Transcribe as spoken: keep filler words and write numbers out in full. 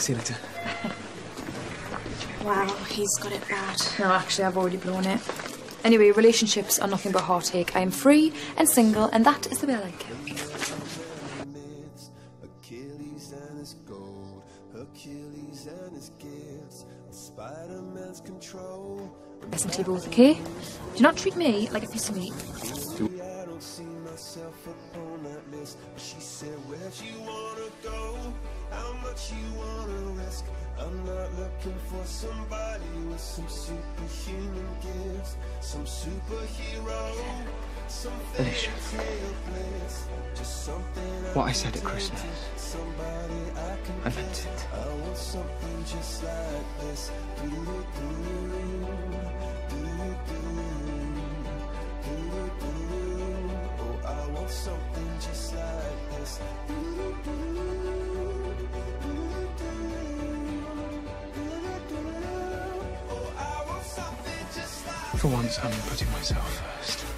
See you later. Wow, he's got it bad. No, actually, I've already blown it. Anyway, relationships are nothing but heartache. I am free and single, and that is the way I like it. Listen to you both, okay? Do not treat me like a piece of meat. How much you wanna risk? I'm not looking for somebody with some superhuman gifts, some superhero, something Alicia, just something what I said at Christmas, somebody I can I meant it. I want something just like this. Do do do do do do. Oh, I want something just like this. Do do. For once, I'm putting myself first.